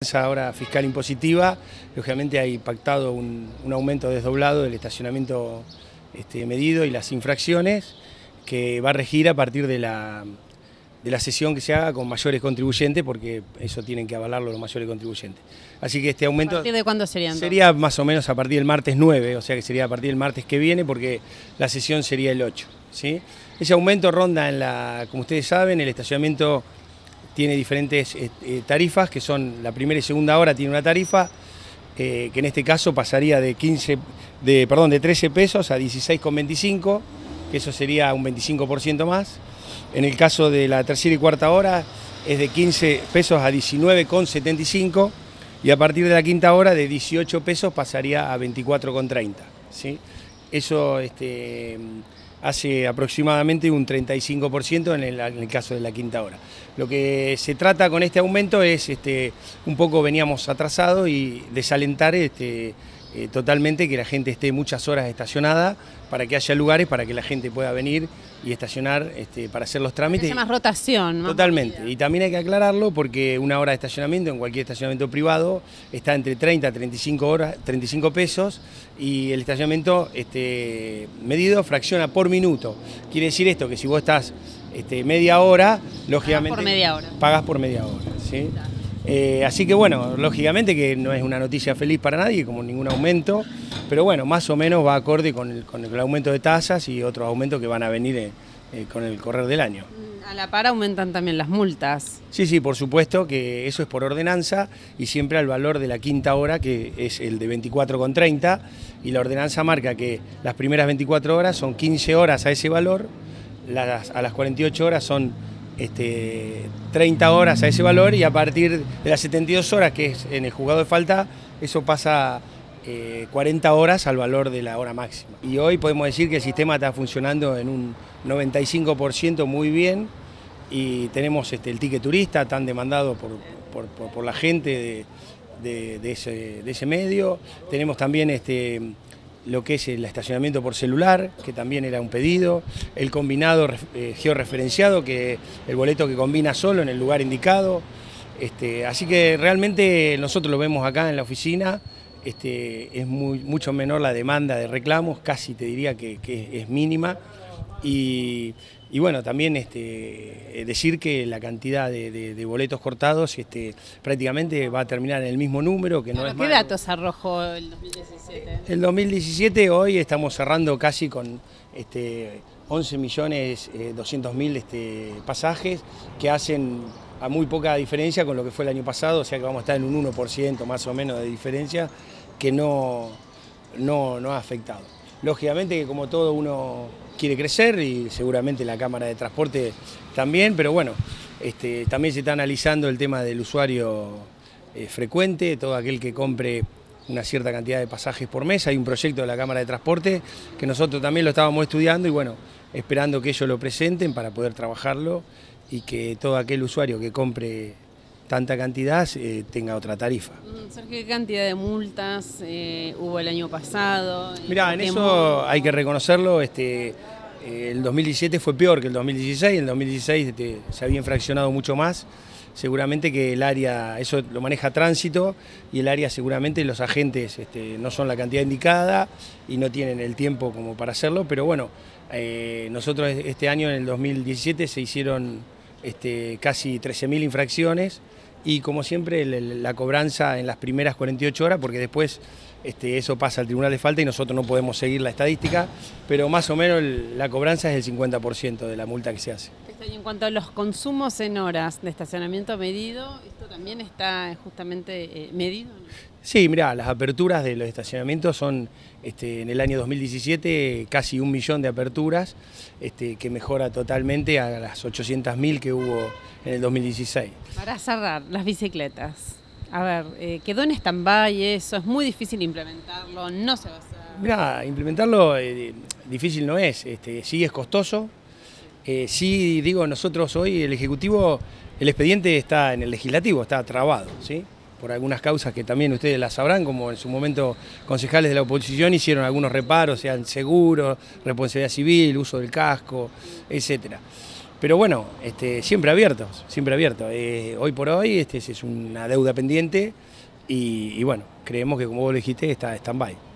Ahora fiscal impositiva, lógicamente ha impactado un aumento desdoblado del estacionamiento medido y las infracciones que va a regir a partir de la sesión que se haga con mayores contribuyentes, porque eso tienen que avalarlo los mayores contribuyentes. Así que este aumento... ¿A partir de cuándo sería entonces? Sería más o menos a partir del martes 9, o sea que sería a partir del martes que viene, porque la sesión sería el 8. ¿Sí? Ese aumento ronda como ustedes saben, el estacionamiento tiene diferentes tarifas, que son la primera y segunda hora tiene una tarifa, que en este caso pasaría de 13 pesos a 16,25, que eso sería un 25% más. En el caso de la tercera y cuarta hora es de 15 pesos a 19,75 y a partir de la quinta hora de 18 pesos pasaría a 24,30. ¿Sí? Eso hace aproximadamente un 35% en el caso de la quinta hora. Lo que se trata con este aumento es, un poco veníamos atrasados y desalentar totalmente que la gente esté muchas horas estacionada para que haya lugares para que la gente pueda venir y estacionar para hacer los trámites. Se llama rotación. Totalmente. Y también hay que aclararlo porque una hora de estacionamiento en cualquier estacionamiento privado está entre 30 a 35 pesos y el estacionamiento medido fracciona por minuto. Quiere decir esto, que si vos estás media hora, lógicamente pagás por media hora. ¿Sí? Así que bueno, lógicamente que no es una noticia feliz para nadie, como ningún aumento, pero bueno, más o menos va acorde con el aumento de tasas y otros aumentos que van a venir con el correr del año. A la par aumentan también las multas. Sí, por supuesto que eso es por ordenanza y siempre al valor de la quinta hora, que es el de 24,30, y la ordenanza marca que las primeras 24 horas son 15 horas a ese valor, a las 48 horas son 30 horas a ese valor y a partir de las 72 horas, que es en el juzgado de falta, eso pasa 40 horas al valor de la hora máxima. Y hoy podemos decir que el sistema está funcionando en un 95% muy bien y tenemos el ticket turista tan demandado por la gente de ese medio. Tenemos también lo que es el estacionamiento por celular, que también era un pedido, el combinado georreferenciado, que el boleto que combina solo en el lugar indicado. Así que realmente nosotros lo vemos acá en la oficina, es mucho menor la demanda de reclamos, casi te diría que es mínima. Y bueno, también decir que la cantidad de boletos cortados prácticamente va a terminar en el mismo número, que no es malo. ¿Qué datos arrojó el 2017? El 2017 hoy estamos cerrando casi con 11.200.000 pasajes, que hacen a muy poca diferencia con lo que fue el año pasado, o sea que vamos a estar en un 1% más o menos de diferencia, que no ha afectado. Lógicamente que como todo uno quiere crecer y seguramente la Cámara de Transporte también, pero bueno, también se está analizando el tema del usuario frecuente, todo aquel que compre una cierta cantidad de pasajes por mes. Hay un proyecto de la Cámara de Transporte que nosotros también lo estábamos estudiando y bueno, esperando que ellos lo presenten para poder trabajarlo y que todo aquel usuario que compre tanta cantidad tenga otra tarifa. Sergio, ¿qué cantidad de multas hubo el año pasado? Mirá, en eso hay que reconocerlo, el 2017 fue peor que el 2016, el 2016 se había infraccionado mucho más, seguramente que el área, eso lo maneja tránsito y el área seguramente los agentes no son la cantidad indicada y no tienen el tiempo como para hacerlo, pero bueno, nosotros este año en el 2017 se hicieron casi 13.000 infracciones y como siempre la cobranza en las primeras 48 horas, porque después eso pasa al Tribunal de Falta y nosotros no podemos seguir la estadística, pero más o menos la cobranza es el 50% de la multa que se hace. Y en cuanto a los consumos en horas de estacionamiento medido, ¿esto también está justamente medido? Sí, mirá, las aperturas de los estacionamientos son en el año 2017 casi 1 millón de aperturas, que mejora totalmente a las 800.000 que hubo en el 2016. Para cerrar, las bicicletas. A ver, quedó en stand-by eso, es muy difícil implementarlo, no se va a hacer. Mirá, implementarlo difícil no es, sí es costoso. Sí, digo, nosotros hoy el Ejecutivo, el expediente está en el Legislativo, está trabado, ¿sí? Por algunas causas que también ustedes las sabrán, como en su momento concejales de la oposición hicieron algunos reparos, sean seguros, responsabilidad civil, uso del casco, etcétera. Pero bueno, siempre abiertos, siempre abiertos. Hoy por hoy es una deuda pendiente y bueno, creemos que como vos lo dijiste está stand-by.